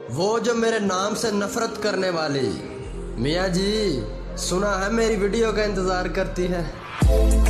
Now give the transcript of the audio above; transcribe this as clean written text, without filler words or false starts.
वो जो मेरे नाम से नफरत करने वाली मियाँ जी, सुना है मेरी वीडियो का इंतजार करती है।